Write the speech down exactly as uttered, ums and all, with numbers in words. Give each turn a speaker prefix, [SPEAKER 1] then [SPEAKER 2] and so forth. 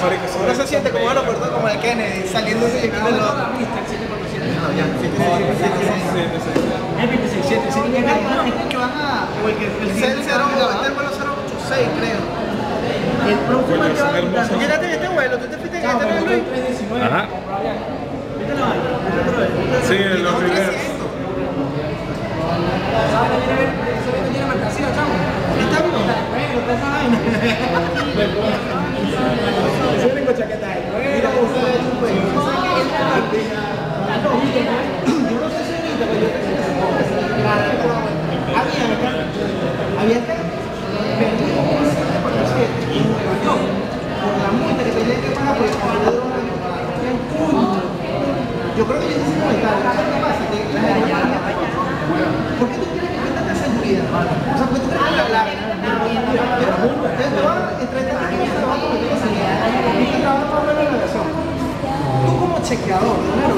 [SPEAKER 1] marico, sí.
[SPEAKER 2] No se siente como el aeropuerto como el Kennedy, saliendo de aquí de los...
[SPEAKER 3] Es veintiséis siete, sí, que van a... O el que el
[SPEAKER 2] Este es el cero, este es el vuelo cero ocho seis, creo.
[SPEAKER 3] El próximo que va a quitar.
[SPEAKER 2] Fíjate en este vuelo, tú te fuiste en este, ¿no, Luis?
[SPEAKER 4] Ajá.
[SPEAKER 3] ¿Viste la vaina?
[SPEAKER 1] Sí, en los primeros.
[SPEAKER 3] Tiene mercancía, chamo.
[SPEAKER 2] ¿Está bien?
[SPEAKER 3] Bueno, está esa vaina. Yo tengo chaqueta de cuero. Yo no sé si ahorita, pero yo había acá, había acá, por la multa que tenía que pagar por el control de drogas. Yo creo que yo hice comentario. ¿Sabes qué pasa? Que la gente ¿por qué tú quieres que venda esa seguridad? O sea, ¿por qué tú quieres que la la ustedes te van a entre estas que se van a cometer esa seguridad. Y te trabajan para una navegación. Tú como chequeador,